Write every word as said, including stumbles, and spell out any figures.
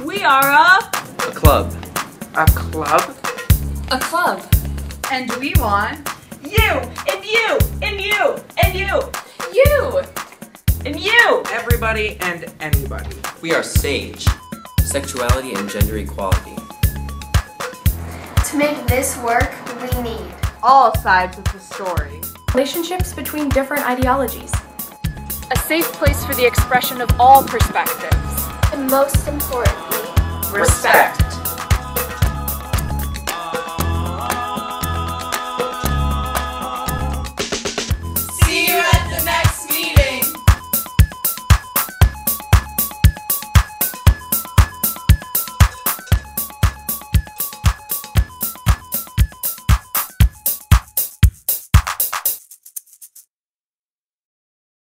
We are a... A club. A club? A club. And we want... You! And you! And you! And you! You! And you! Everybody and anybody. We are SAGE. Sexuality and Gender Equality. To make this work, we need all sides of the story. Relationships between different ideologies. A safe place for the expression of all perspectives. and most importantly, Respect.